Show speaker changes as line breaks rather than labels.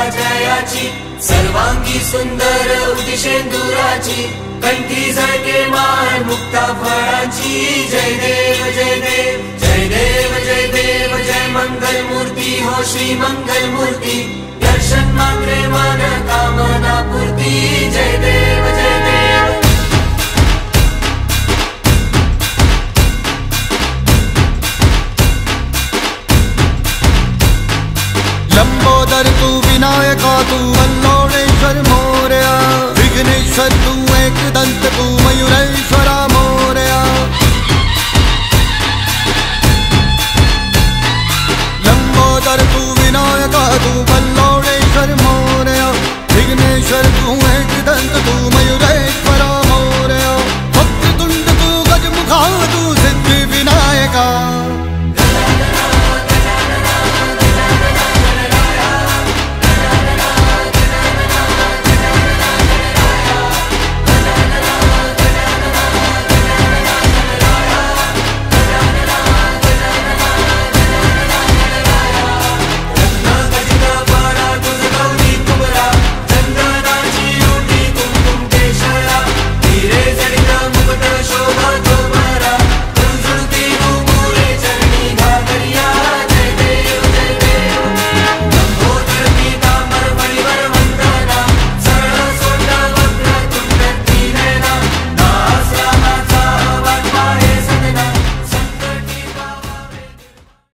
जयाची, सर्वांगी सुंदर उदिशेंदुराची, कंठी झळके मान मुक्ता फळाची। जय देव जय देव जय देव जय देव जय मंगल मूर्ती हो श्री मंगल मूर्ती, दर्शन मात्रे मन कामना पूर्ती। जय देव जय देव।
लंबोदर तू विनायका तू अल्लोणेश्वर मोरया, विघ्नेश्वर तू एकदंत तू